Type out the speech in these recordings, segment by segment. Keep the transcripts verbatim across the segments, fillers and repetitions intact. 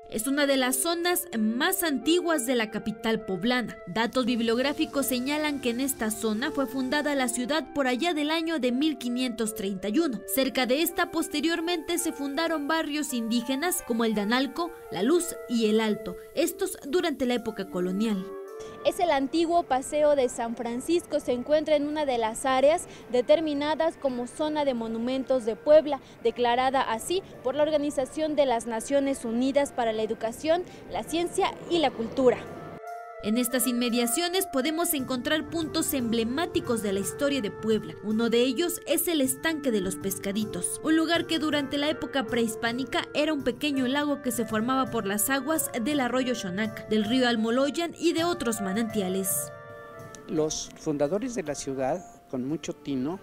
Es una de las zonas más antiguas de la capital poblana. Datos bibliográficos señalan que en esta zona fue fundada la ciudad por allá del año de mil quinientos treinta y uno. Cerca de esta posteriormente se fundaron barrios indígenas como el de Analco, La Luz y El Alto, estos durante la época colonial. Es el antiguo Paseo de San Francisco, se encuentra en una de las áreas determinadas como Zona de Monumentos de Puebla, declarada así por la Organización de las Naciones Unidas para la Educación, la Ciencia y la Cultura. En estas inmediaciones podemos encontrar puntos emblemáticos de la historia de Puebla. Uno de ellos es el Estanque de los Pescaditos, un lugar que durante la época prehispánica era un pequeño lago que se formaba por las aguas del arroyo Xonaca, del río Almoloyan y de otros manantiales. Los fundadores de la ciudad, con mucho tino,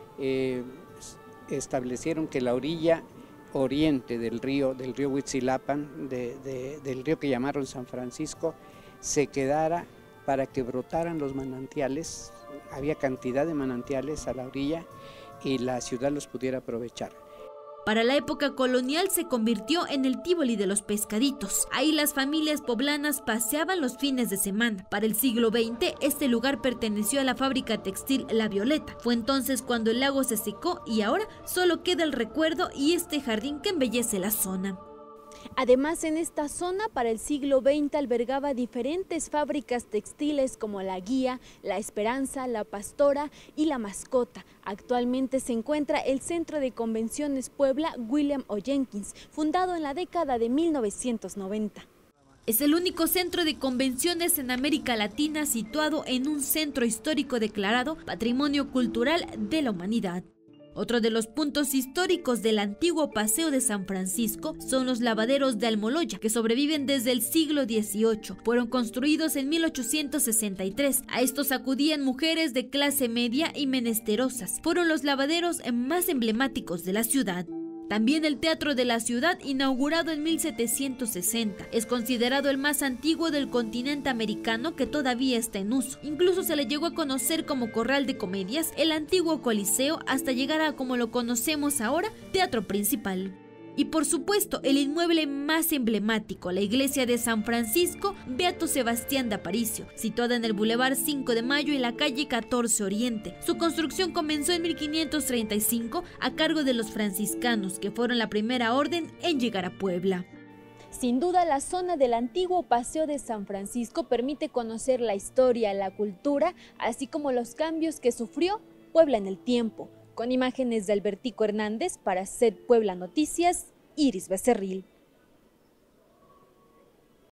eh, establecieron que la orilla oriente del río, del río Huitzilapan, de, de, del río que llamaron San Francisco, se quedara para que brotaran los manantiales. Había cantidad de manantiales a la orilla y la ciudad los pudiera aprovechar. Para la época colonial se convirtió en el Tívoli de los Pescaditos. Ahí las familias poblanas paseaban los fines de semana. Para el siglo veinte, este lugar perteneció a la fábrica textil La Violeta. Fue entonces cuando el lago se secó y ahora solo queda el recuerdo y este jardín que embellece la zona. Además, en esta zona para el siglo veinte albergaba diferentes fábricas textiles como La Guía, La Esperanza, La Pastora y La Mascota. Actualmente se encuentra el Centro de Convenciones Puebla William O. Jenkins, fundado en la década de mil novecientos noventa. Es el único centro de convenciones en América Latina situado en un centro histórico declarado Patrimonio Cultural de la Humanidad. Otro de los puntos históricos del antiguo Paseo de San Francisco son los lavaderos de Almoloya, que sobreviven desde el siglo dieciocho. Fueron construidos en mil ochocientos sesenta y tres. A estos acudían mujeres de clase media y menesterosas. Fueron los lavaderos más emblemáticos de la ciudad. También el Teatro de la Ciudad, inaugurado en mil setecientos sesenta, es considerado el más antiguo del continente americano que todavía está en uso. Incluso se le llegó a conocer como Corral de Comedias, el antiguo Coliseo, hasta llegar a como lo conocemos ahora, Teatro Principal. Y por supuesto, el inmueble más emblemático, la iglesia de San Francisco Beato Sebastián de Aparicio, situada en el Boulevard cinco de Mayo y la calle catorce Oriente. Su construcción comenzó en mil quinientos treinta y cinco a cargo de los franciscanos, que fueron la primera orden en llegar a Puebla. Sin duda, la zona del antiguo Paseo de San Francisco permite conocer la historia, la cultura, así como los cambios que sufrió Puebla en el tiempo. Con imágenes de Albertico Hernández para C E D Puebla Noticias, Iris Becerril.